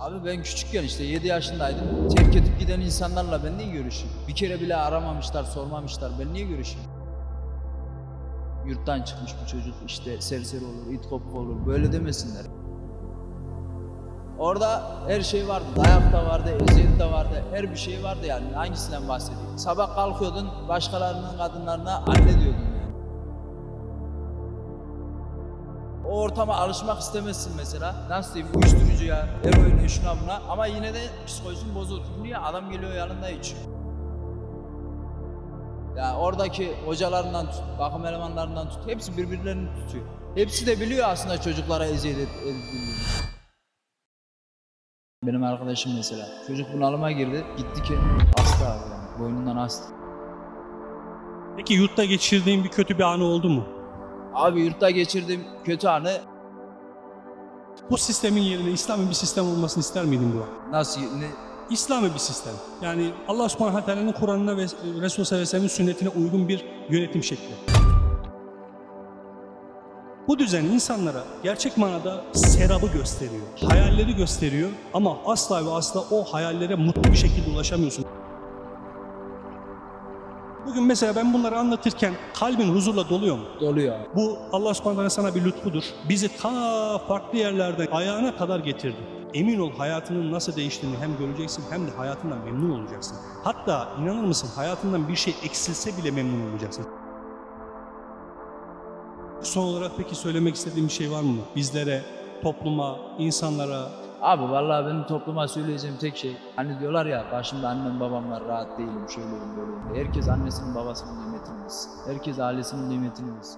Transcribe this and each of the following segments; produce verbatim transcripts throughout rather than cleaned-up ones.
Abi ben küçükken işte yedi yaşındaydım. Terk edip giden insanlarla ben niye görüşeyim? Bir kere bile aramamışlar, sormamışlar. Ben niye görüşeyim? Yurttan çıkmış bu çocuk işte serseri olur, it kopuk olur. Böyle demesinler. Orada her şey vardı. Dayak da vardı, eziyet de vardı. Her bir şey vardı yani. Hangisinden bahsedeyim? Sabah kalkıyordun, başkalarının kadınlarına anne diyordun yani. O ortama alışmak istemezsin mesela. Nasıl diyeyim? Uyuşturucuya, eroine, şuna buna. Ama yine de psikolojin bozulur. Niye? Adam geliyor yanında içiyor. Ya oradaki hocalarından tut, bakım elemanlarından tut. Hepsi birbirlerini tutuyor. Hepsi de biliyor aslında çocuklara eziyet edildiğini. Benim arkadaşım mesela. Çocuk bunalıma girdi. Gitti ki hasta abi yani. Boynundan hasta. Peki yurtta geçirdiğin bir kötü bir anı oldu mu? Abi yurtta geçirdiğim kötü anı... Bu sistemin yerine İslami bir sistem olmasını ister miydin bu? Nasıl? Ne? İslami bir sistem. Yani Allah Subhanahu ve Teala'nın Kur'an'ına ve Resulullah sallallahu aleyhi ve sellem'in sünnetine uygun bir yönetim şekli. Bu düzen insanlara gerçek manada serabı gösteriyor, hayalleri gösteriyor ama asla ve asla o hayallere mutlu bir şekilde ulaşamıyorsun. Bugün mesela ben bunları anlatırken kalbin huzurla doluyor mu? Doluyor. Bu Allah Subhanahu ve Teala sana bir lütfudur. Bizi ta farklı yerlerden ayağına kadar getirdi. Emin ol hayatının nasıl değiştiğini hem göreceksin hem de hayatından memnun olacaksın. Hatta inanır mısın hayatından bir şey eksilse bile memnun olacaksın. Son olarak peki söylemek istediğim bir şey var mı? Bizlere, topluma, insanlara? Abi vallahi benim topluma söyleyeceğim tek şey, hani diyorlar ya başımda annem babam var, rahat değilim, şöyleyim böyleyim. Herkes annesinin babasının nimetini bilsin. Herkes ailesinin nimetini bilsin.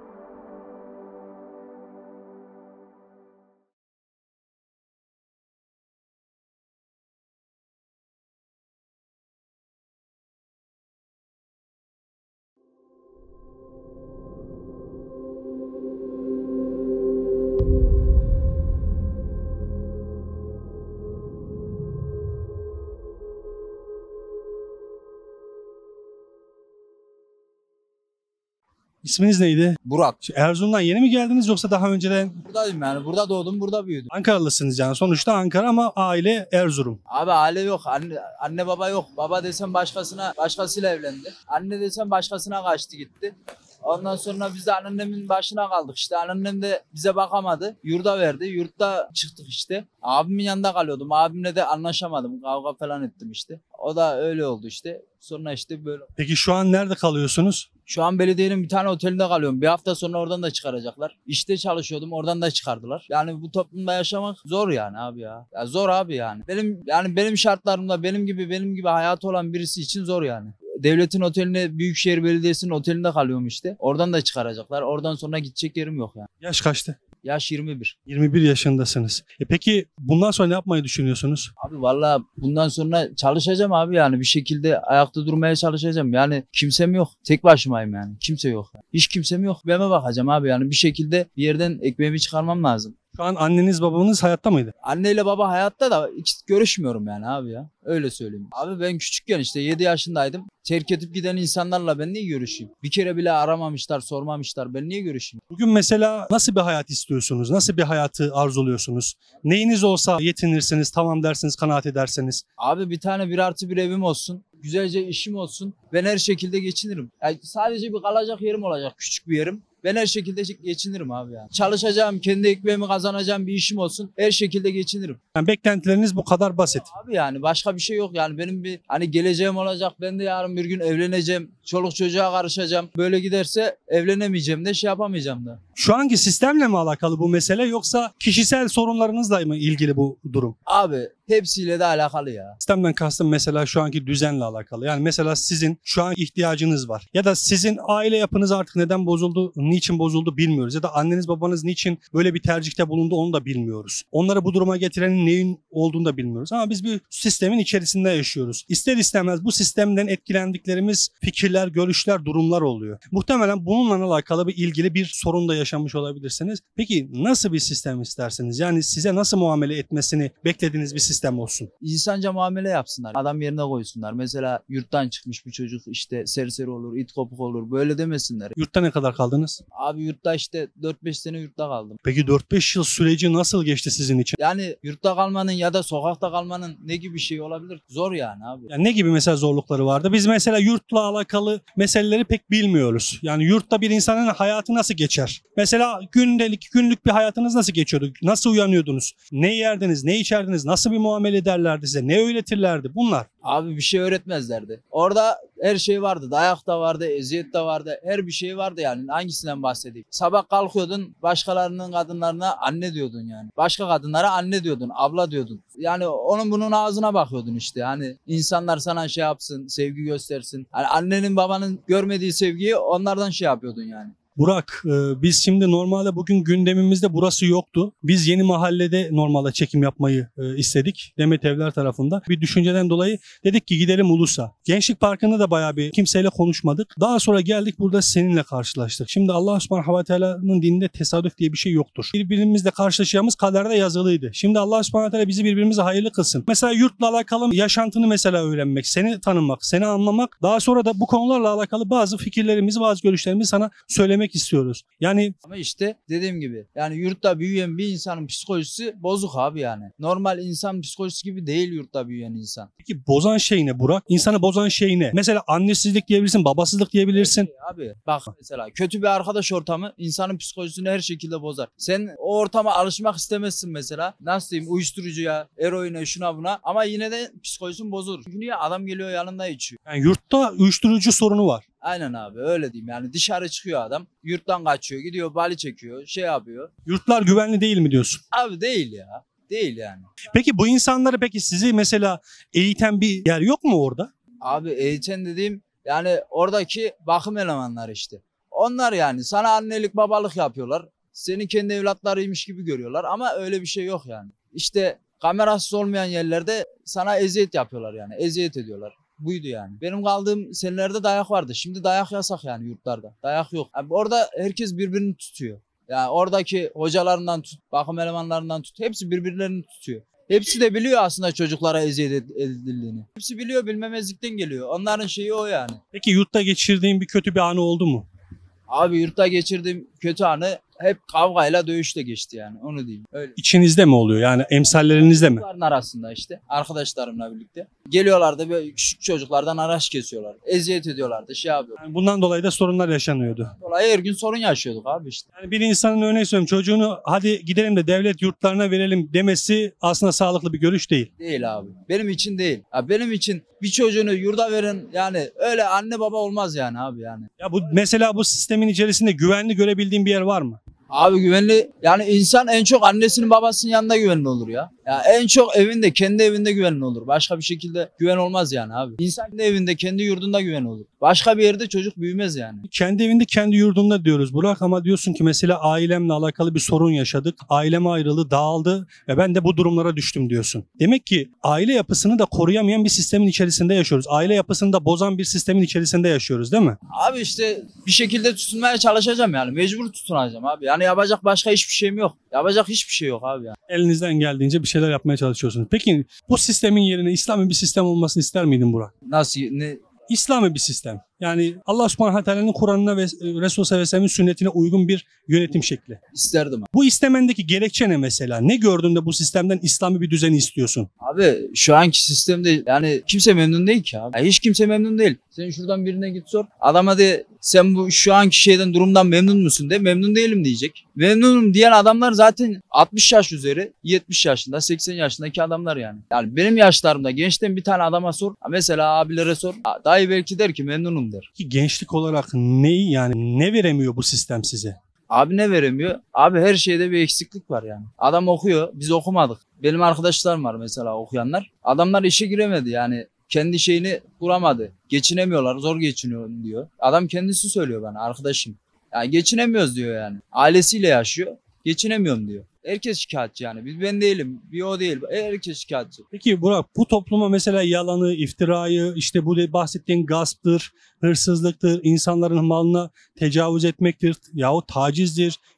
İsminiz neydi? Burak. Erzurum'dan yeni mi geldiniz yoksa daha önceden? Buradayım yani, burada doğdum, burada büyüdüm. Ankaralısınız yani sonuçta Ankara ama aile Erzurum. Abi aile yok, anne, anne baba yok. Baba desem başkasına, başkasıyla evlendi. Anne desem başkasına kaçtı gitti. Ondan sonra biz de anneannemin başına kaldık işte. Anneannem de bize bakamadı. Yurda verdi. Yurtta çıktık işte. Abimin yanında kalıyordum. Abimle de anlaşamadım. Kavga falan ettim işte. O da öyle oldu işte. Sonra işte böyle. Peki şu an nerede kalıyorsunuz? Şu an belediyenin bir tane otelinde kalıyorum. Bir hafta sonra oradan da çıkaracaklar. İşte çalışıyordum, oradan da çıkardılar. Yani bu toplumda yaşamak zor yani abi ya. Ya zor abi yani. Benim yani benim şartlarımda benim gibi benim gibi hayatı olan birisi için zor yani. Devletin oteline, Büyükşehir Belediyesi'nin otelinde kalıyorum işte. Oradan da çıkaracaklar. Oradan sonra gidecek yerim yok yani. Yaş kaçtı? Yaş yirmi bir. yirmi bir yaşındasınız. E peki bundan sonra ne yapmayı düşünüyorsunuz? Abi vallahi bundan sonra çalışacağım abi yani. Bir şekilde ayakta durmaya çalışacağım. Yani kimsem yok. Tek başımayım yani. Kimse yok. Hiç kimsem yok. Ben bakacağım abi yani. Bir şekilde bir yerden ekmeğimi çıkarmam lazım. Şu an anneniz babanız hayatta mıydı? Anneyle baba hayatta da hiç görüşmüyorum yani abi ya. Öyle söyleyeyim. Abi ben küçükken işte yedi yaşındaydım. Terk edip giden insanlarla ben niye görüşeyim? Bir kere bile aramamışlar, sormamışlar. Ben niye görüşeyim? Bugün mesela nasıl bir hayat istiyorsunuz? Nasıl bir hayatı arzuluyorsunuz? Neyiniz olsa yetinirsiniz, tamam dersiniz, kanaat edersiniz. Abi bir tane bir artı bir evim olsun. Güzelce işim olsun. Ben her şekilde geçinirim. Yani sadece bir kalacak yerim olacak. Küçük bir yerim. Ben her şekilde geçinirim abi yani. Çalışacağım, kendi ekmeğimi kazanacağım bir işim olsun. Her şekilde geçinirim. Yani beklentileriniz bu kadar basit. Abi yani başka bir şey yok yani. Benim bir hani geleceğim olacak. Ben de yarın bir gün evleneceğim. Çoluk çocuğa karışacağım. Böyle giderse evlenemeyeceğim de şey yapamayacağım da. Şu anki sistemle mi alakalı bu mesele yoksa kişisel sorunlarınızla mı ilgili bu durum? Abi hepsiyle de alakalı ya. Sistemden kastım mesela şu anki düzenle alakalı. Yani mesela sizin şu an ihtiyacınız var. Ya da sizin aile yapınız artık neden bozuldu, niçin bozuldu bilmiyoruz. Ya da anneniz babanız niçin böyle bir tercihte bulundu onu da bilmiyoruz. Onları bu duruma getirenin neyin olduğunu da bilmiyoruz. Ama biz bir sistemin içerisinde yaşıyoruz. İster istemez bu sistemden etkilendiklerimiz fikirler, görüşler, durumlar oluyor. Muhtemelen bununla alakalı bir ilgili bir sorun da yaşamış olabilirsiniz. Peki nasıl bir sistem istersiniz? Yani size nasıl muamele etmesini beklediğiniz bir sistem sistem olsun? İnsanca muamele yapsınlar. Adam yerine koysunlar. Mesela yurttan çıkmış bir çocuk işte serseri olur, it kopuk olur. Böyle demesinler. Yurtta ne kadar kaldınız? Abi yurtta işte dört beş sene yurtta kaldım. Peki dört beş yıl süreci nasıl geçti sizin için? Yani yurtta kalmanın ya da sokakta kalmanın ne gibi bir şey olabilir? Zor yani abi. Yani ne gibi mesela zorlukları vardı? Biz mesela yurtla alakalı meseleleri pek bilmiyoruz. Yani yurtta bir insanın hayatı nasıl geçer? Mesela gündelik, günlük bir hayatınız nasıl geçiyordu? Nasıl uyanıyordunuz? Ne yerdiniz, ne içerdiniz? Nasıl bir muamele ederlerdi size? Ne öğretirlerdi? Bunlar. Abi bir şey öğretmezlerdi. Orada her şey vardı. Dayak da vardı, eziyet de vardı. Her bir şey vardı yani. Hangisinden bahsedeyim? Sabah kalkıyordun, başkalarının kadınlarına anne diyordun yani. Başka kadınlara anne diyordun, abla diyordun. Yani onun bunun ağzına bakıyordun işte. Hani insanlar sana şey yapsın, sevgi göstersin. Hani annenin babanın görmediği sevgiyi onlardan şey yapıyordun yani. Burak, e, biz şimdi normalde bugün gündemimizde burası yoktu. Biz Yeni Mahalle'de normalde çekim yapmayı e, istedik. Demet Evler tarafında. Bir düşünceden dolayı dedik ki gidelim Ulus'a. Gençlik Parkı'nda da bayağı bir kimseyle konuşmadık. Daha sonra geldik burada seninle karşılaştık. Şimdi Allah Subhanahu ve Teala'nın dininde tesadüf diye bir şey yoktur. Birbirimizle karşılaşacağımız kaderde yazılıydı. Şimdi Allah Subhanahu ve Teala bizi birbirimize hayırlı kılsın. Mesela yurtla alakalı yaşantını mesela öğrenmek, seni tanımak, seni anlamak. Daha sonra da bu konularla alakalı bazı fikirlerimizi, bazı görüşlerimizi sana söylemek istiyoruz. Yani Ama işte dediğim gibi yani yurtta büyüyen bir insanın psikolojisi bozuk abi yani. Normal insan psikolojisi gibi değil yurtta büyüyen insan. peki bozan şey ne Burak? İnsanı bozan şey ne? Mesela annesizlik diyebilirsin, babasızlık diyebilirsin. Abi bak mesela kötü bir arkadaş ortamı insanın psikolojisini her şekilde bozar. Sen o ortama alışmak istemezsin mesela. Nasıl diyeyim, uyuşturucuya, eroine, şuna buna, ama yine de psikolojin bozulur. Çünkü niye? Adam geliyor yanında içiyor. Yani yurtta uyuşturucu sorunu var. Aynen abi, öyle diyeyim yani. Dışarı çıkıyor adam, yurttan kaçıyor, gidiyor bali çekiyor, şey yapıyor. Yurtlar güvenli değil mi diyorsun? Abi değil ya, değil yani. Peki bu insanları peki sizi mesela eğiten bir yer yok mu orada? Abi eğiten dediğim yani oradaki bakım elemanları işte. Onlar yani sana annelik babalık yapıyorlar. Seni kendi evlatlarıymış gibi görüyorlar ama öyle bir şey yok yani. İşte kamerasız olmayan yerlerde sana eziyet yapıyorlar yani. Eziyet ediyorlar. Buydu yani. Benim kaldığım senelerde dayak vardı. Şimdi dayak yasak yani yurtlarda. Dayak yok. Yani orada herkes birbirini tutuyor. Yani oradaki hocalarından tut, bakım elemanlarından tut. Hepsi birbirlerini tutuyor. Hepsi de biliyor aslında çocuklara eziyet edildiğini. Hepsi biliyor, bilmemezlikten geliyor. Onların şeyi o yani. Peki yurtta geçirdiğin bir kötü bir anı oldu mu? Abi yurtta geçirdiğim kötü anı hep kavgayla dövüşle geçti yani, onu diyeyim. Öyle. İçinizde mi oluyor yani emsallerinizde mi? Çocukların arasında işte arkadaşlarımla birlikte. Geliyorlardı böyle küçük çocuklardan araç kesiyorlar. Eziyet ediyorlardı, şey yapıyorlar. Yani bundan dolayı da sorunlar yaşanıyordu. Dolayı her gün sorun yaşıyorduk abi işte. Yani bir insanın örneğin söyleyeyim çocuğunu hadi gidelim de devlet yurtlarına verelim demesi aslında sağlıklı bir görüş değil. Değil abi. Benim için değil. Ya benim için bir çocuğunu yurda verin yani, öyle anne baba olmaz yani abi yani. Ya bu mesela bu sistemin içerisinde güvenli görebildiğin bir yer var mı? Abi güvenli yani, insan en çok annesinin babasının yanında güvenli olur ya. Ya en çok evinde, kendi evinde güvenli olur. Başka bir şekilde güven olmaz yani abi. İnsan kendi evinde, kendi yurdunda güven olur. Başka bir yerde çocuk büyümez yani. Kendi evinde kendi yurdunda diyoruz Burak ama diyorsun ki mesela ailemle alakalı bir sorun yaşadık. Ailem ayrıldı, dağıldı ve ben de bu durumlara düştüm diyorsun. Demek ki aile yapısını da koruyamayan bir sistemin içerisinde yaşıyoruz. Aile yapısını da bozan bir sistemin içerisinde yaşıyoruz değil mi? Abi işte bir şekilde tutunmaya çalışacağım yani. Mecbur tutunacağım abi. Yani yapacak başka hiçbir şeyim yok. Yapacak hiçbir şey yok abi yani. Elinizden geldiğince bir şeyler yapmaya çalışıyorsunuz. Peki bu sistemin yerine İslami bir sistem olmasını ister miydin Burak? Nasıl, ne? İslami bir sistem. Yani Allah Subhanahu ve Teala'nın Kur'an'ına ve Resulullah sallallahu aleyhi ve sellem'in sünnetine uygun bir yönetim şekli. İsterdim. Bu istemendeki gerekçe ne mesela? Ne gördün de bu sistemden İslami bir düzeni istiyorsun? Abi şu anki sistemde yani kimse memnun değil ki abi. Yani hiç kimse memnun değil. Sen şuradan birine git sor. Adama de sen bu şu anki şeyden, durumdan memnun musun de, memnun değilim diyecek. Memnunum diyen adamlar zaten altmış yaş üzeri, yetmiş yaşında, seksen yaşındaki adamlar yani. Yani benim yaşlarımda gençten bir tane adama sor. Mesela abilere sor. Dayı belki der ki memnunum der. Ki gençlik olarak neyi yani ne veremiyor bu sistem size? Abi ne veremiyor? Abi her şeyde bir eksiklik var yani. Adam okuyor, biz okumadık. Benim arkadaşlarım var mesela okuyanlar. Adamlar işe giremedi yani. Kendi şeyini kuramadı. Geçinemiyorlar, zor geçiniyor diyor. Adam kendisi söylüyor bana, arkadaşım. Yani geçinemiyoruz diyor yani. Ailesiyle yaşıyor, geçinemiyorum diyor. Herkes şikayetçi yani. Bir ben değilim, bir o değil. Herkes şikayetçi. Peki Burak bu topluma mesela yalanı, iftirayı, işte bu bahsettiğin gasptır, hırsızlıktır, insanların malına tecavüz etmektir, yahut tacizdir,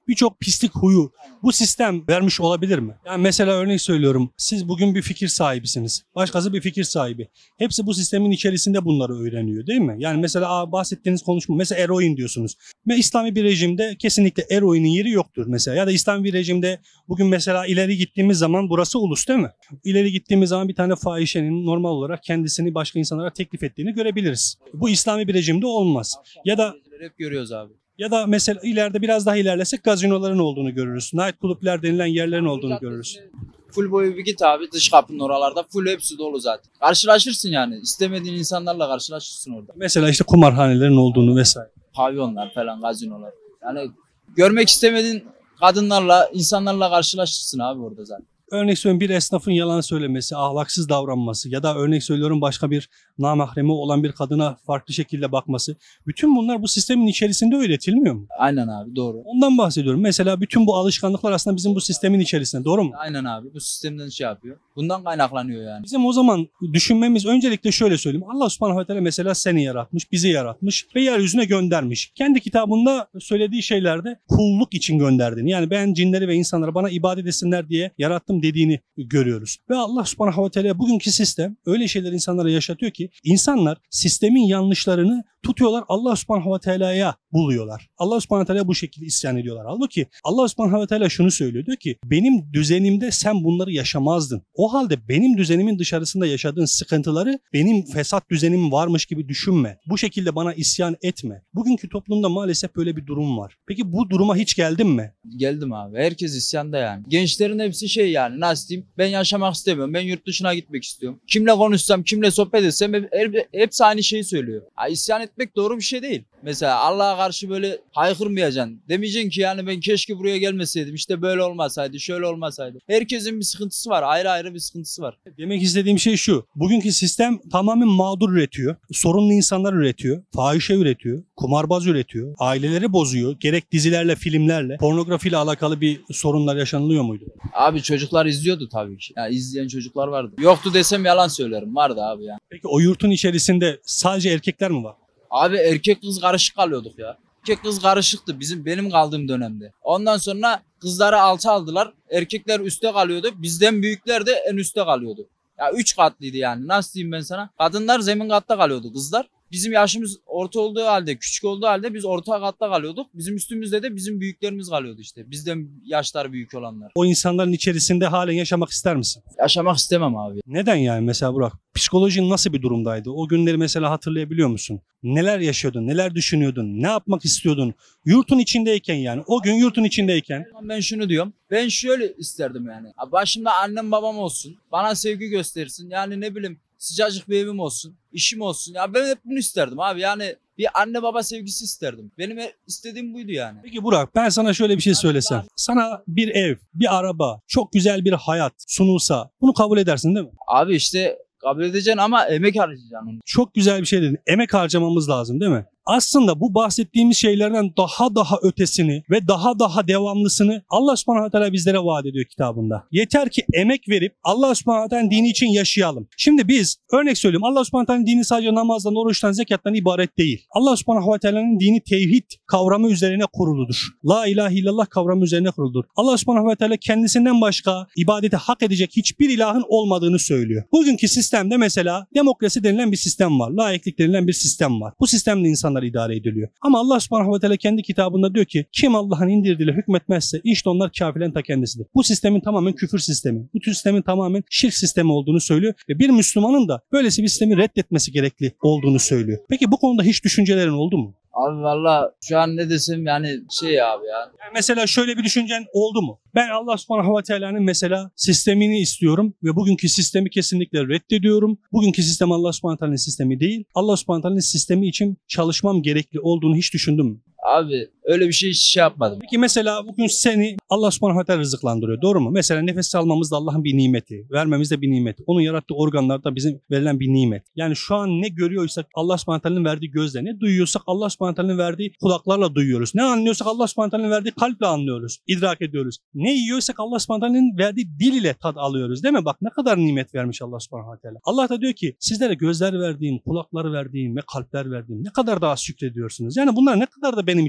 birçok pislik huyu bu sistem vermiş olabilir mi? Yani mesela örnek söylüyorum. Siz bugün bir fikir sahibisiniz. Başkası bir fikir sahibi. Hepsi bu sistemin içerisinde bunları öğreniyor değil mi? Yani mesela bahsettiğiniz konuşma mesela eroin diyorsunuz. Ve İslami bir rejimde kesinlikle eroinin yeri yoktur mesela. Ya da İslami bir rejimde bugün mesela ileri gittiğimiz zaman burası ulus değil mi? İleri gittiğimiz zaman bir tane fahişenin normal olarak kendisini başka insanlara teklif ettiğini görebiliriz. Bu İslami bir rejimde olmaz. Ya da Hep görüyoruz abi. ya da mesela ileride biraz daha ilerlesek gazinoların olduğunu görürüz. Night club'ler denilen yerlerin olduğunu görürüz. Full boyu bir git abi dış kapının oralarda full hepsi dolu zaten. Karşılaşırsın yani. İstemediğin insanlarla karşılaşırsın orada. Mesela işte kumarhanelerin olduğunu vesaire. Pavyonlar falan, gazinolar. Yani görmek istemediğin kadınlarla, insanlarla karşılaşırsın abi orada zaten. Örnek söylüyorum bir esnafın yalan söylemesi, ahlaksız davranması ya da örnek söylüyorum başka bir namahremi olan bir kadına farklı şekilde bakması. Bütün bunlar bu sistemin içerisinde öğretilmiyor mu? Aynen abi doğru. Ondan bahsediyorum. Mesela bütün bu alışkanlıklar aslında bizim bu sistemin içerisinde. Doğru mu? Aynen abi bu sistemden şey yapıyor. Bundan kaynaklanıyor yani. Bizim o zaman düşünmemiz öncelikle şöyle söyleyeyim. Allah subhanahu ve teala mesela seni yaratmış, bizi yaratmış ve yeryüzüne göndermiş. Kendi kitabında söylediği şeylerde kulluk için gönderdiğini. Yani ben cinleri ve insanları bana ibadet etsinler diye yarattım dediğini görüyoruz. Ve Allah subhanahu ve teala bugünkü sistem öyle şeyler insanlara yaşatıyor ki insanlar sistemin yanlışlarını tutuyorlar Allah subhanahu ve teala'ya buluyorlar. Allah subhanahu ve teala bu şekilde isyan ediyorlar. Halbuki Allah subhanahu ve teala şunu söylüyor. Diyor ki benim düzenimde sen bunları yaşamazdın. O halde benim düzenimin dışarısında yaşadığın sıkıntıları benim fesat düzenim varmış gibi düşünme. Bu şekilde bana isyan etme. Bugünkü toplumda maalesef böyle bir durum var. Peki bu duruma hiç geldin mi? Geldim abi. Herkes isyanda yani. Gençlerin hepsi şey yani nasıl diyeyim ben yaşamak istemiyorum. Ben yurt dışına gitmek istiyorum. Kimle konuşsam, kimle sohbet etsem hep- hepsi aynı şeyi söylüyor. Ha, isyan etmek doğru bir şey değil. Mesela Allah'a karşı böyle haykırmayacaksın. Demeyeceksin ki yani ben keşke buraya gelmeseydim. İşte böyle olmasaydı, şöyle olmasaydı. Herkesin bir sıkıntısı var. Ayrı ayrı bir sıkıntısı var. Demek istediğim şey şu. Bugünkü sistem tamamen mağdur üretiyor. Sorunlu insanlar üretiyor. Fahişe üretiyor. Kumarbaz üretiyor. Aileleri bozuyor. Gerek dizilerle, filmlerle. Pornografiyle alakalı bir sorunlar yaşanılıyor muydu? Abi çocuklar izliyordu tabii ki. Yani izleyen çocuklar vardı. Yoktu desem yalan söylerim. Vardı abi ya. Peki o yurtun içerisinde sadece erkekler mi var? Abi erkek kız karışık kalıyorduk ya. Erkek kız karışıktı bizim benim kaldığım dönemde. Ondan sonra kızları alta aldılar. Erkekler üstte kalıyordu. Bizden büyükler de en üstte kalıyordu. Ya üç katlıydı yani. Nasıl diyeyim ben sana? Kadınlar zemin katta kalıyordu kızlar. Bizim yaşımız orta olduğu halde, küçük olduğu halde biz orta katta kalıyorduk. Bizim üstümüzde de bizim büyüklerimiz kalıyordu işte. Bizden yaşlar büyük olanlar. O insanların içerisinde halen yaşamak ister misin? Yaşamak istemem abi. Neden yani mesela Burak? Psikolojin nasıl bir durumdaydı? O günleri mesela hatırlayabiliyor musun? Neler yaşıyordun? Neler düşünüyordun? Ne yapmak istiyordun? Yurtun içindeyken yani. O gün yurtun içindeyken. Ben şunu diyorum. Ben şöyle isterdim yani. Başımda annem babam olsun. Bana sevgi göstersin. Yani ne bileyim sıcacık bir evim olsun. İşim olsun. Ya ben hep bunu isterdim abi. Yani bir anne baba sevgisi isterdim. Benim istediğim buydu yani. Peki Burak ben sana şöyle bir şey söylesem. Sana bir ev, bir araba, çok güzel bir hayat sunulsa bunu kabul edersin değil mi? Abi işte kabul edeceksin ama emek harcayacaksın onu. Çok güzel bir şey dedin. Emek harcamamız lazım değil mi? Aslında bu bahsettiğimiz şeylerden daha daha ötesini ve daha daha devamlısını Allah subhanahu teala bizlere vaat ediyor kitabında. Yeter ki emek verip Allah subhanahu teala dini için yaşayalım. Şimdi biz örnek söyleyeyim Allah subhanahu teala dini sadece namazdan, oruçtan, zekattan ibaret değil. Allah subhanahu teala'nın dini tevhid kavramı üzerine kuruludur. La ilahe illallah kavramı üzerine kuruludur. Allah subhanahu teala kendisinden başka ibadeti hak edecek hiçbir ilahın olmadığını söylüyor. Bugünkü sistemde mesela demokrasi denilen bir sistem var. Laiklik denilen bir sistem var. Bu sistemde insan idare ediliyor. Ama Allah subhanahu ve teala kendi kitabında diyor ki kim Allah'ın indirdiğiyle hükmetmezse işte onlar kafirlerin ta kendisidir. Bu sistemin tamamen küfür sistemi. Bu sistemin tamamen şirk sistemi olduğunu söylüyor ve bir Müslümanın da böylesi bir sistemi reddetmesi gerekli olduğunu söylüyor. Peki bu konuda hiç düşüncelerin oldu mu? Abi valla şu an ne desem yani şey abi ya. Yani mesela şöyle bir düşüncen oldu mu? Ben Allah subhanahu ve teala'nın mesela sistemini istiyorum ve bugünkü sistemi kesinlikle reddediyorum. Bugünkü sistem Allah subhanahu ve teala'nın sistemi değil. Allah subhanahu ve teala'nın sistemi için çalışmam gerekli olduğunu hiç düşündün mü? Abi öyle bir şey hiç şey yapmadım. Peki mesela bugün seni Allah subhanahu ve teala rızıklandırıyor. Doğru mu? Mesela nefes almamız da Allah'ın bir nimeti. Vermemiz de bir nimet. Onun yarattığı organlar da bizim verilen bir nimet. Yani şu an ne görüyorsak Allah subhanahu ve teala'nın verdiği gözle, ne duyuyorsak Allah subhanahu ve teala'nın verdiği kulaklarla duyuyoruz. Ne anlıyorsak Allah subhanahu ve teala'nın verdiği kalple anlıyoruz. İdrak ediyoruz. Ne yiyorsak Allah subhanahu ve teala'nın verdiği dil ile tad alıyoruz. Değil mi? Bak ne kadar nimet vermiş Allah subhanahu ve teala. Allah da diyor ki sizlere gözler verdiğim, kulakları verdiğim ve kalpler verdiğim ne kadar daha şükrediyorsunuz. Yani bunlar ne kadar da benim için kullanılıyor.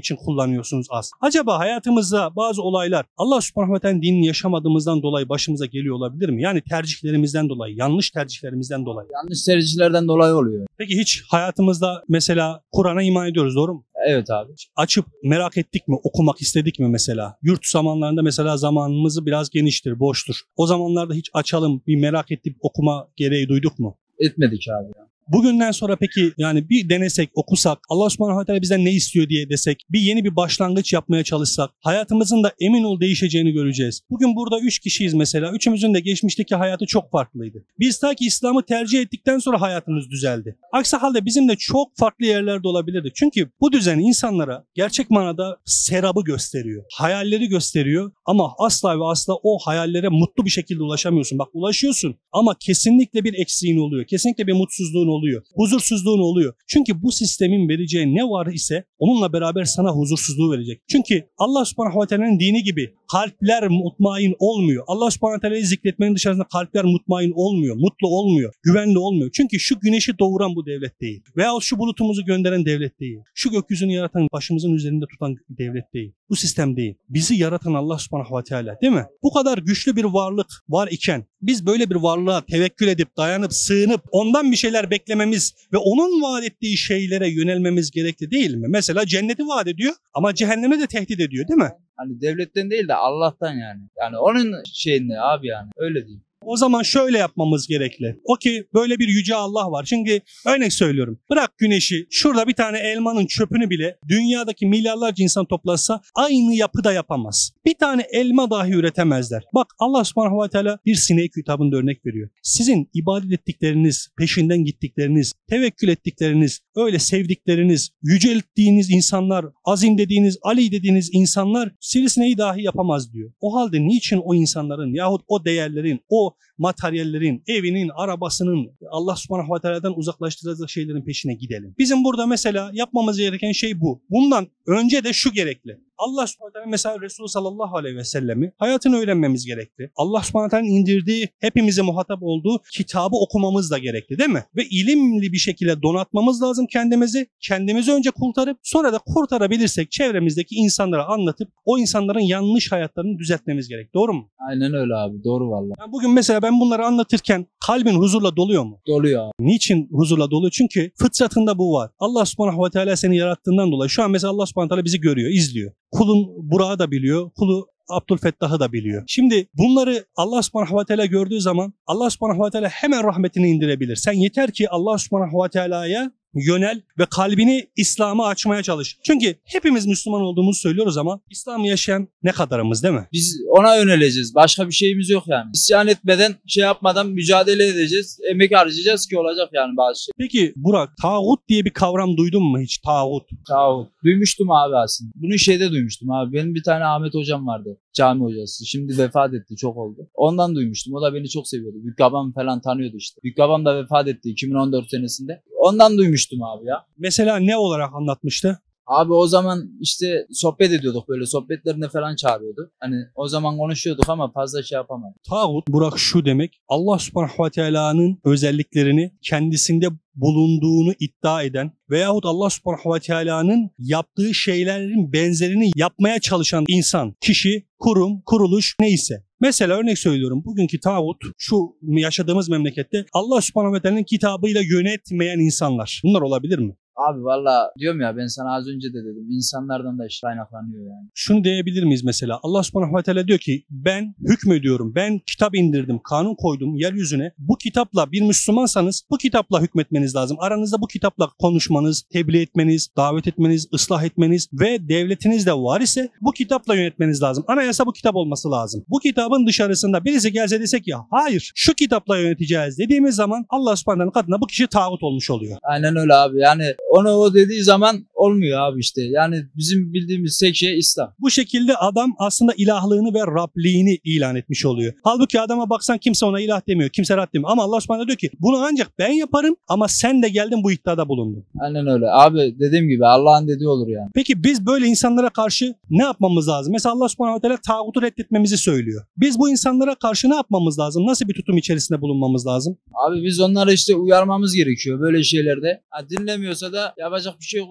kullanıyorsunuz az. Acaba hayatımızda bazı olaylar Allah subhanahu ve teala dinini yaşamadığımızdan dolayı başımıza geliyor olabilir mi? Yani tercihlerimizden dolayı, yanlış tercihlerimizden dolayı. Yanlış tercihlerden dolayı oluyor. Peki hiç hayatımızda mesela Kur'an'a iman ediyoruz, doğru mu? Evet abi. Açıp merak ettik mi, okumak istedik mi mesela? Yurt zamanlarında mesela zamanımızı biraz geniştir, boştur. O zamanlarda hiç açalım, bir merak edip okuma gereği duyduk mu? Etmedik abi ya. Bugünden sonra peki yani bir denesek, okusak, Allah subhanahu ve teala bizden ne istiyor diye desek, bir yeni bir başlangıç yapmaya çalışsak, hayatımızın da emin ol değişeceğini göreceğiz. Bugün burada üç kişiyiz mesela. Üçümüzün de geçmişteki hayatı çok farklıydı. Biz ta ki İslam'ı tercih ettikten sonra hayatımız düzeldi. Aksi halde bizim de çok farklı yerlerde olabilirdi. Çünkü bu düzen insanlara gerçek manada serabı gösteriyor. Hayalleri gösteriyor ama asla ve asla o hayallere mutlu bir şekilde ulaşamıyorsun. Bak ulaşıyorsun ama kesinlikle bir eksiğin oluyor. Kesinlikle bir mutsuzluğun oluyor. Huzursuzluğun oluyor. Çünkü bu sistemin vereceği ne var ise onunla beraber sana huzursuzluğu verecek. Çünkü Allah subhanahu ve teala'nın dini gibi kalpler mutmain olmuyor. Allah subhanahu ve teala'yı zikretmenin dışarısında kalpler mutmain olmuyor. Mutlu olmuyor. Güvenli olmuyor. Çünkü şu güneşi doğuran bu devlet değil. Veyahut şu bulutumuzu gönderen devlet değil. Şu gökyüzünü yaratan, başımızın üzerinde tutan devlet değil. Bu sistem değil. Bizi yaratan Allah subhanahu ve teala, değil mi? Bu kadar güçlü bir varlık var iken biz böyle bir varlığa tevekkül edip, dayanıp, sığınıp ondan bir şeyler beklememiz ve onun vaat ettiği şeylere yönelmemiz gerekli değil mi? Mesela cenneti vaat ediyor ama cehennemi de tehdit ediyor, değil mi? Hani devletten değil de Allah'tan yani. Yani onun şeyinde abi yani. Öyle diyeyim. O zaman şöyle yapmamız gerekli. O ki böyle bir yüce Allah var. Çünkü örnek söylüyorum. Bırak güneşi, şurada bir tane elmanın çöpünü bile dünyadaki milyarlarca insan toplasa aynı yapıda yapamaz. Bir tane elma dahi üretemezler. Bak Allah subhanahu ve teala bir sinek kitabında örnek veriyor. Sizin ibadet ettikleriniz, peşinden gittikleriniz, tevekkül ettikleriniz, öyle sevdikleriniz, yücelttiğiniz insanlar, azim dediğiniz, Ali dediğiniz insanlar sivrisineği dahi yapamaz diyor. O halde niçin o insanların yahut o değerlerin, o materyallerin, evinin, arabasının Allah subhanahu ve teala'dan uzaklaştıracak şeylerin peşine gidelim. Bizim burada mesela yapmamız gereken şey bu. Bundan önce de şu gerekli. Allah subhanahu ve teala mesela Resulü sallallahu aleyhi ve sellemi hayatını öğrenmemiz gerekli. Allah subhanahu ve teala'nın indirdiği, hepimize muhatap olduğu kitabı okumamız da gerekli, değil mi? Ve ilimli bir şekilde donatmamız lazım kendimizi. Kendimizi önce kurtarıp sonra da kurtarabilirsek çevremizdeki insanlara anlatıp o insanların yanlış hayatlarını düzeltmemiz gerek. Doğru mu? Aynen öyle abi. Doğru vallahi. Yani bugün mesela ben bunları anlatırken kalbin huzurla doluyor mu? Doluyor abi. Niçin huzurla doluyor? Çünkü fıtratında bu var. Allah subhanahu ve teala seni yarattığından dolayı şu an mesela Allah subhanahu ve teala bizi görüyor, izliyor. Kulun Burak'ı da biliyor, kulu Abdülfettah'ı da biliyor. Şimdi bunları Allah subhanahu ve teala gördüğü zaman Allah subhanahu ve teala hemen rahmetini indirebilir. Sen yeter ki Allah subhanahu ve teala'ya yönel ve kalbini İslam'a açmaya çalış. Çünkü hepimiz Müslüman olduğumuzu söylüyoruz ama İslam'ı yaşayan ne kadarımız, değil mi? Biz ona yöneleceğiz. Başka bir şeyimiz yok yani. İsyan etmeden, şey yapmadan mücadele edeceğiz. Emek harcayacağız ki olacak yani bazı şey. Peki Burak, tağut diye bir kavram duydun mu hiç? Tağut. Tağut. Duymuştum abi aslında. Bunu şeyde duymuştum abi. Benim bir tane Ahmet hocam vardı. Cami hocası. Şimdi vefat etti. Çok oldu. Ondan duymuştum. O da beni çok seviyordu. Büyük babam falan tanıyordu işte. Büyük babam da vefat etti iki bin on dört senesinde. Ondan duymuştum abi ya. Mesela ne olarak anlatmıştı? Abi o zaman işte sohbet ediyorduk, böyle sohbetlerine falan çağırıyordu. Hani o zaman konuşuyorduk ama fazla şey yapamadık. Tağut, Burak, şu demek: Allah subhanahu ve teala'nın özelliklerini kendisinde bulunduğunu iddia eden veyahut Allah subhanahu ve teala'nın yaptığı şeylerin benzerini yapmaya çalışan insan, kişi, kurum, kuruluş neyse. Mesela örnek söylüyorum, bugünkü tağut şu yaşadığımız memlekette Allah subhanahu ve teala'nın kitabıyla yönetmeyen insanlar. Bunlar olabilir mi? Abi valla diyorum ya, ben sana az önce de dedim, insanlardan da işte kaynaklanıyor yani. Şunu diyebilir miyiz mesela? Allah subhanahu ve teala diyor ki ben hükmediyorum, ben kitap indirdim, kanun koydum yeryüzüne. Bu kitapla bir Müslümansanız bu kitapla hükmetmeniz lazım. Aranızda bu kitapla konuşmanız, tebliğ etmeniz, davet etmeniz, ıslah etmeniz ve devletiniz de var ise bu kitapla yönetmeniz lazım. Anayasa bu kitap olması lazım. Bu kitabın dışarısında birisi gelse desek ya hayır şu kitapla yöneteceğiz dediğimiz zaman Allah subhanahu ve teala'nın katında bu kişi tağut olmuş oluyor. Aynen öyle abi, yani onu o dediği zaman olmuyor abi işte. Yani bizim bildiğimiz tek şey İslam. Bu şekilde adam aslında ilahlığını ve Rabliğini ilan etmiş oluyor. Halbuki adama baksan kimse ona ilah demiyor, kimse Rab demiyor. Ama Allah subhanahu diyor ki bunu ancak ben yaparım ama sen de geldin bu iddiada bulundun. Aynen öyle. Abi dediğim gibi Allah'ın dediği olur yani. Peki biz böyle insanlara karşı ne yapmamız lazım? Mesela Allah subhanahu teala tağutu reddetmemizi söylüyor. Biz bu insanlara karşı ne yapmamız lazım? Nasıl bir tutum içerisinde bulunmamız lazım? Abi biz onları işte uyarmamız gerekiyor böyle şeylerde. Ha, dinlemiyorsa da yapacak bir şey yok, uzak duracak.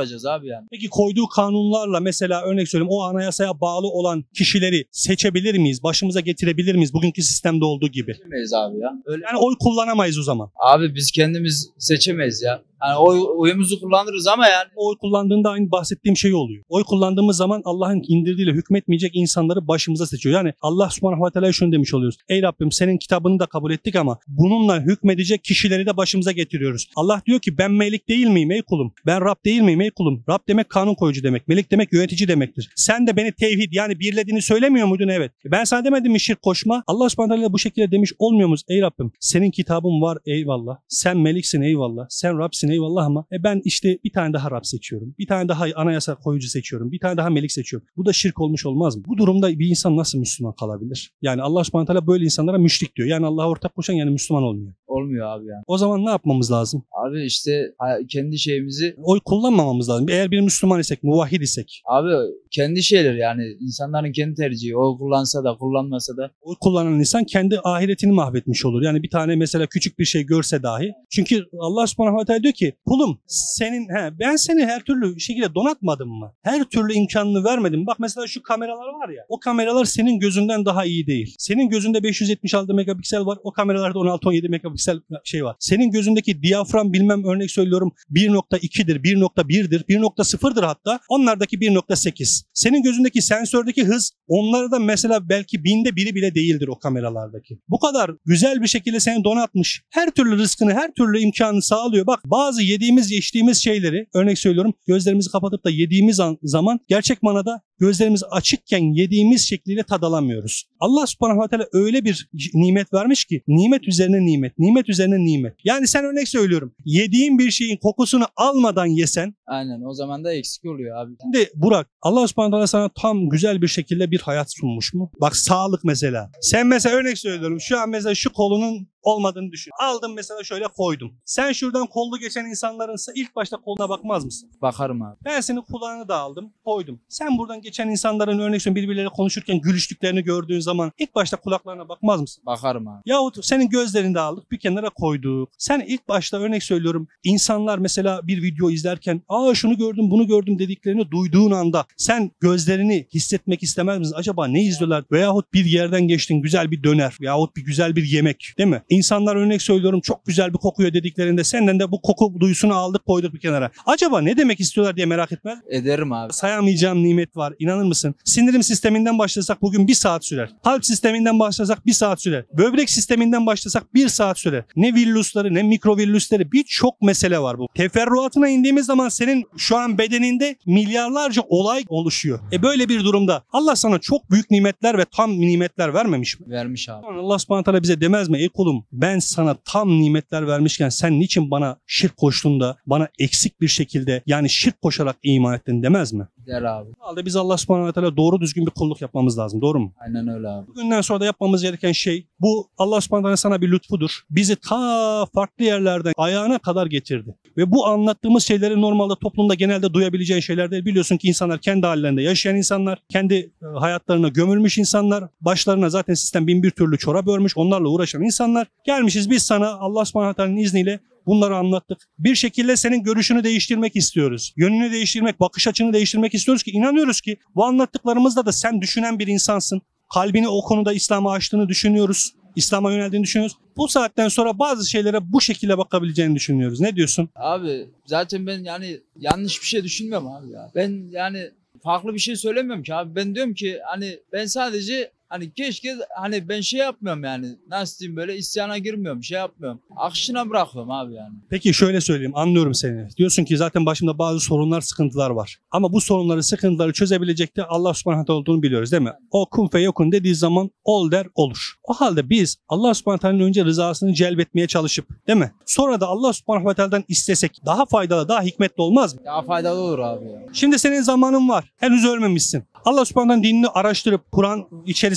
duracağız abi yani. Peki koyduğu kanunlarla mesela örnek söyleyeyim o anayasaya bağlı olan kişileri seçebilir miyiz? Başımıza getirebilir miyiz? Bugünkü sistemde olduğu gibi. Seçemeyiz abi ya. Öyle. Yani oy kullanamayız o zaman. Abi biz kendimiz seçemeyiz ya. Yani oy, oyumuzu kullanırız ama yani. Oy kullandığında aynı bahsettiğim şey oluyor. Oy kullandığımız zaman Allah'ın indirdiğiyle hükmetmeyecek insanları başımıza seçiyor. Yani Allah subhanahu ve teala şunu demiş oluyoruz. Ey Rabbim senin kitabını da kabul ettik ama bununla hükmedecek kişileri de başımıza getiriyoruz. Allah diyor ki ben melik değil miyim ey kulum? Ben Rab değil miyim ey kulum? Rab demek kanun koyucu demek. Melik demek yönetici demektir. Sen de beni tevhid yani birlediğini söylemiyor muydun? Evet. Ben sana demedim mi şirk koşma? Allah subhanahu ve teala bu şekilde demiş olmuyor muyuz? Ey Rabbim senin kitabın var eyvallah. Sen meliksin eyvallah. Sen Rabsin eyvallah ama e ben işte bir tane daha Rab seçiyorum. Bir tane daha anayasa koyucu seçiyorum. Bir tane daha melik seçiyorum. Bu da şirk olmuş olmaz mı? Bu durumda bir insan nasıl Müslüman kalabilir? Yani Allah subhanahu teala böyle insanlara müşrik diyor. Yani Allah'a ortak koşan yani Müslüman olmuyor. Olmuyor abi yani. O zaman ne yapmamız lazım? Abi işte kendi şeyimizi. Oy kullanmamamız lazım. Eğer bir Müslüman isek, muvahhid isek. Abi kendi şeyler yani insanların kendi tercihi. Oy kullansa da kullanmasa da. Oy kullanan insan kendi ahiretini mahvetmiş olur. Yani bir tane mesela küçük bir şey görse dahi. Çünkü Allah subhanahu ve teala diyor ki kulum senin he, ben seni her türlü şekilde donatmadım mı? Her türlü imkanını vermedim. Bak mesela şu kameralar var ya. O kameralar senin gözünden daha iyi değil. Senin gözünde beş yüz yetmiş altı megapiksel var. O kameralarda on altı on yedi megapiksel şey var. Senin gözündeki diyafram bilmem örnek söylüyorum bir nokta ikidir, bir nokta birdir, bir nokta sıfırdır hatta. Onlardaki bir nokta sekiz. Senin gözündeki sensördeki hız onlarda mesela belki binde biri bile değildir o kameralardaki. Bu kadar güzel bir şekilde seni donatmış. Her türlü rızkını, her türlü imkanını sağlıyor. Bak bazı yediğimiz, içtiğimiz şeyleri örnek söylüyorum gözlerimizi kapatıp da yediğimiz zaman gerçek manada gözlerimiz açıkken yediğimiz şekliyle tad alamıyoruz. Allah subhanahu ve teala öyle bir nimet vermiş ki nimet üzerine nimet, nimet üzerine nimet. Yani sen örnek söylüyorum yediğin bir şeyin kokusunu almadan yesen. Aynen o zaman da eksik oluyor abi. Şimdi Burak Allah subhanahu ve teala sana tam güzel bir şekilde bir hayat sunmuş mu? Bak sağlık mesela. Sen mesela örnek söylüyorum şu an mesela şu kolunun olmadığını düşün. Aldım mesela şöyle koydum. Sen şuradan kollu geçen insanlarınsa ilk başta koluna bakmaz mısın? Bakarım abi. Ben senin kulağını da aldım, koydum. Sen buradan geçen insanların örnek söylüyorum birbirleriyle konuşurken gülüştüklerini gördüğün zaman ilk başta kulaklarına bakmaz mısın? Bakarım abi. Yahut senin gözlerini de aldık bir kenara koyduk. Sen ilk başta örnek söylüyorum insanlar mesela bir video izlerken aa şunu gördüm bunu gördüm dediklerini duyduğun anda sen gözlerini hissetmek istemez misin? Acaba ne izliyorlar? Veyahut bir yerden geçtin güzel bir döner veyahut bir güzel bir yemek değil mi? İnsanlar örnek söylüyorum çok güzel bir kokuyor dediklerinde senden de bu koku duyusunu aldık koyduk bir kenara. Acaba ne demek istiyorlar diye merak etmez. Ederim abi. Sayamayacağım nimet var. İnanır mısın? Sindirim sisteminden başlasak bugün bir saat sürer. Kalp sisteminden başlasak bir saat sürer. Böbrek sisteminden başlasak bir saat sürer. Ne virüsleri ne mikrovirüsleri birçok mesele var bu. Teferruatına indiğimiz zaman senin şu an bedeninde milyarlarca olay oluşuyor. E böyle bir durumda Allah sana çok büyük nimetler ve tam nimetler vermemiş mi? Vermiş abi. Allah subhanahu teala bize demez mi? Ey kulum ben sana tam nimetler vermişken sen niçin bana şirk koştun da bana eksik bir şekilde yani şirk koşarak iman ettin demez mi? Der abi. O halde biz Allah subhanahu ve teala doğru düzgün bir kulluk yapmamız lazım. Doğru mu? Aynen öyle abi. Bugünden sonra da yapmamız gereken şey bu Allah subhanahu ve teala sana bir lütfudur. Bizi ta farklı yerlerden ayağına kadar getirdi. Ve bu anlattığımız şeyleri normalde toplumda genelde duyabileceğin şeyler değil. Biliyorsun ki insanlar kendi hallerinde yaşayan insanlar, kendi hayatlarına gömülmüş insanlar, başlarına zaten sistem bin bir türlü çorap örmüş, onlarla uğraşan insanlar. Gelmişiz biz sana Allah subhanahu ve teala'nın izniyle bunları anlattık. Bir şekilde senin görüşünü değiştirmek istiyoruz. Yönünü değiştirmek, bakış açını değiştirmek istiyoruz ki inanıyoruz ki bu anlattıklarımızda da sen düşünen bir insansın. Kalbini o konuda İslam'a açtığını düşünüyoruz. İslam'a yöneldiğini düşünüyoruz. Bu saatten sonra bazı şeylere bu şekilde bakabileceğini düşünüyoruz. Ne diyorsun? Abi zaten ben yani yanlış bir şey düşünmüyorum abi ya. Ben yani farklı bir şey söylemiyorum ki abi. Ben diyorum ki hani ben sadece hani keşke hani ben şey yapmıyorum yani nasıl diyeyim böyle isyana girmiyorum şey yapmıyorum. Akışına bırakıyorum abi yani. Peki şöyle söyleyeyim anlıyorum seni. Diyorsun ki zaten başımda bazı sorunlar sıkıntılar var. Ama bu sorunları sıkıntıları çözebilecek de Allah subhanahu teala olduğunu biliyoruz değil mi? O kun feyekun dediği zaman ol der olur. O halde biz Allah subhanahu teala'nın önce rızasını celbetmeye çalışıp değil mi? Sonra da Allah subhanahu teala'dan istesek daha faydalı daha hikmetli olmaz mı? Daha faydalı olur abi ya. Şimdi senin zamanın var. Henüz ölmemişsin. Allah subhanahu teala'nın dinini araştırıp Kur'an içerisinde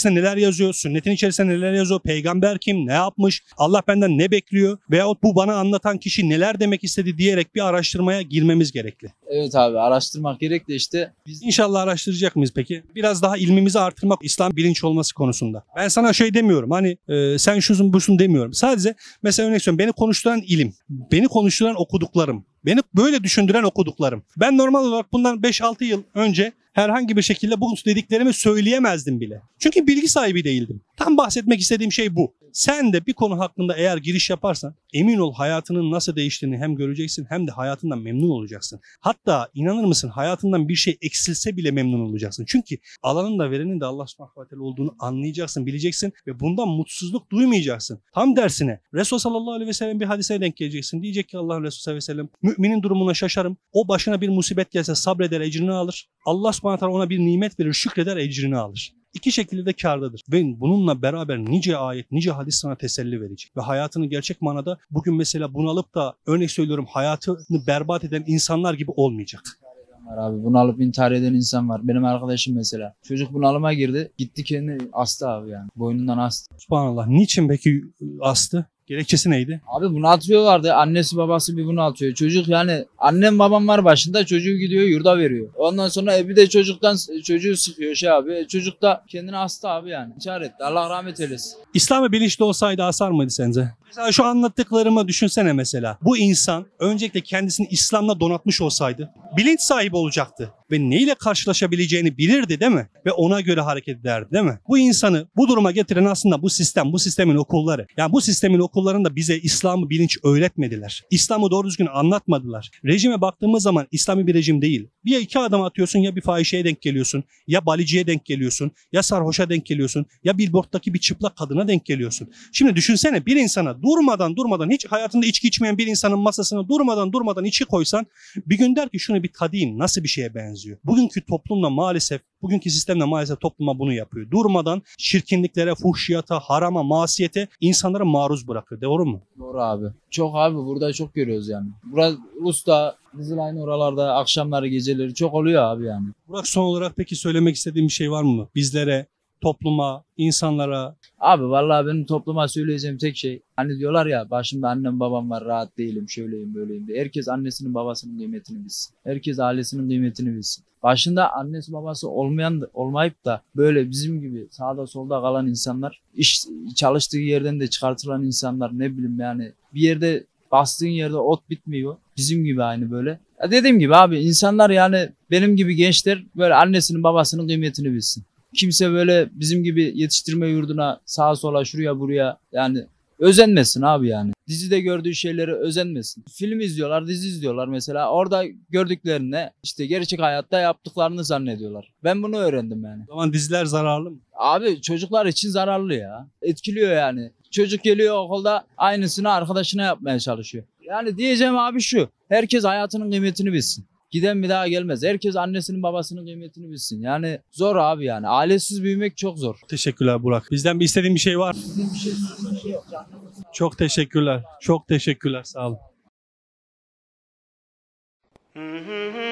içerisinde neler yazıyor? Sünnetin içerisinde neler yazıyor? Peygamber kim? Ne yapmış? Allah benden ne bekliyor? Veyahut bu bana anlatan kişi neler demek istedi diyerek bir araştırmaya girmemiz gerekli. Evet abi, araştırmak gerek de işte biz İnşallah araştıracak mıyız peki? Biraz daha ilmimizi artırmak, İslam bilinç olması konusunda. Ben sana şey demiyorum, hani e, sen şusun busun demiyorum. Sadece mesela örnek söylüyorum, beni konuşturan ilim, beni konuşturan okuduklarım, beni böyle düşündüren okuduklarım. Ben normal olarak bundan beş altı yıl önce herhangi bir şekilde bu dediklerimi söyleyemezdim bile. Çünkü bilgi sahibi değildim. Tam bahsetmek istediğim şey bu. Sen de bir konu hakkında eğer giriş yaparsan emin ol hayatının nasıl değiştiğini hem göreceksin hem de hayatından memnun olacaksın. Hatta inanır mısın hayatından bir şey eksilse bile memnun olacaksın. Çünkü alanın da verenin de Allah subhanahu ve teala olduğunu anlayacaksın, bileceksin ve bundan mutsuzluk duymayacaksın. Tam dersine Resulullah sallallahu aleyhi ve sellem bir hadise denk geleceksin. Diyecek ki Allah Resulü sallallahu aleyhi ve sellem müminin durumuna şaşarım. O başına bir musibet gelse sabreder, ecrini alır. Allah subhanahu ve teala ona bir nimet verir, şükreder, ecrini alır. İki şekilde de kârdadır. Ve bununla beraber nice ayet, nice hadis sana teselli verecek. Ve hayatını gerçek manada bugün mesela bunalıp da örnek söylüyorum hayatını berbat eden insanlar gibi olmayacak. var abi. Bunalıp intihar eden insan var. Benim arkadaşım mesela. Çocuk bunalıma girdi. Gitti kendini astı abi yani. Boynundan astı. Subhanallah. Niçin peki astı? Gerekçesi neydi? Abi bunu atıyorlardı. Annesi babası bir bunu atıyor. Çocuk yani annem babam var başında, çocuğu gidiyor yurda veriyor. Ondan sonra e, bir de çocuktan çocuğu sıkıyor şey abi. E, çocuk da kendini hasta abi yani. İntihar etti. Allah rahmet eylesin. İslam'ı bilinçli olsaydı asar mıydı sence? Mesela şu anlattıklarımı düşünsene mesela. Bu insan öncelikle kendisini İslam'la donatmış olsaydı bilinç sahibi olacaktı. Ve neyle karşılaşabileceğini bilirdi değil mi? Ve ona göre hareket ederdi değil mi? Bu insanı bu duruma getiren aslında bu sistem, bu sistemin okulları. Yani bu sistemin okullarında bize İslam'ı bilinç öğretmediler. İslam'ı doğru düzgün anlatmadılar. Rejime baktığımız zaman İslami bir rejim değil. Bir iki adım atıyorsun, ya bir fahişeye denk geliyorsun, ya baliciye denk geliyorsun, ya sarhoşa denk geliyorsun, ya billboarddaki bir çıplak kadına denk geliyorsun. Şimdi düşünsene, bir insana durmadan durmadan hiç hayatında içki içmeyen bir insanın masasına durmadan durmadan içki koysan bir gün der ki şunu bir tadayım, nasıl bir şeye benziyor. Bugünkü toplumda maalesef, bugünkü sistemde maalesef topluma bunu yapıyor. Durmadan şirkinliklere, fuhşiyata, harama, masiyete insanları maruz bırakıyor. Doğru mu? Doğru abi. Çok abi, burada çok görüyoruz yani. Burası Ulus'ta, Kızılay'ın oralarda akşamları geceleri çok oluyor abi yani. Burak, son olarak peki söylemek istediğim bir şey var mı? Bizlere, topluma, insanlara. Abi vallahi benim topluma söyleyeceğim tek şey, hani diyorlar ya başımda annem babam var, rahat değilim, şöyleyim böyleyim diye. Herkes annesinin babasının kıymetini bilsin. Herkes ailesinin kıymetini bilsin. Başında annesi babası olmayan olmayıp da böyle bizim gibi sağda solda kalan insanlar, iş çalıştığı yerden de çıkartılan insanlar, ne bileyim yani bir yerde bastığın yerde ot bitmiyor. Bizim gibi aynı böyle. Ya dediğim gibi abi, insanlar yani benim gibi gençler böyle annesinin babasının kıymetini bilsin. Kimse böyle bizim gibi yetiştirme yurduna sağa sola şuraya buraya yani özenmesin abi yani. Dizide gördüğü şeyleri özenmesin. Film izliyorlar, dizi izliyorlar mesela. Orada gördüklerine işte gerçek hayatta yaptıklarını zannediyorlar. Ben bunu öğrendim yani. O zaman diziler zararlı mı? Abi çocuklar için zararlı ya. Etkiliyor yani. Çocuk geliyor okulda aynısını arkadaşına yapmaya çalışıyor. Yani diyeceğim abi şu. Herkes hayatının kıymetini bilsin. Giden bir daha gelmez. Herkes annesinin babasının kıymetini bilsin. Yani zor abi yani. Ailesiz büyümek çok zor. Teşekkürler Burak. Bizden bir istediğin bir şey var mı? Bir şey, bir şey yok. Çok teşekkürler. Çok teşekkürler. Sağ olun.